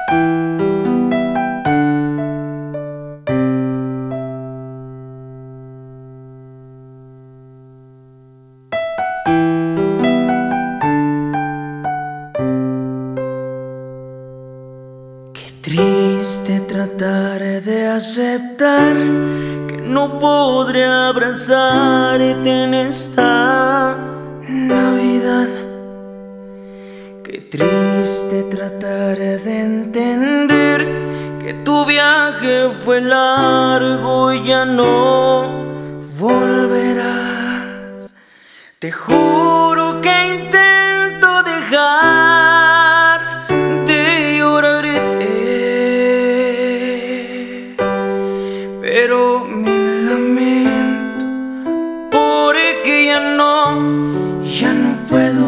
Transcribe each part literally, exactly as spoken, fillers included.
Triste tratar de aceptar que no podré abrazarte en esta Navidad. Qué triste tratar de entender que tu viaje fue largo y ya no volverás. Te juro que intento dejar de llorarte, pero me lamento porque ya no, ya no puedo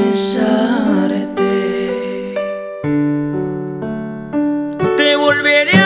regresarte. Te volveré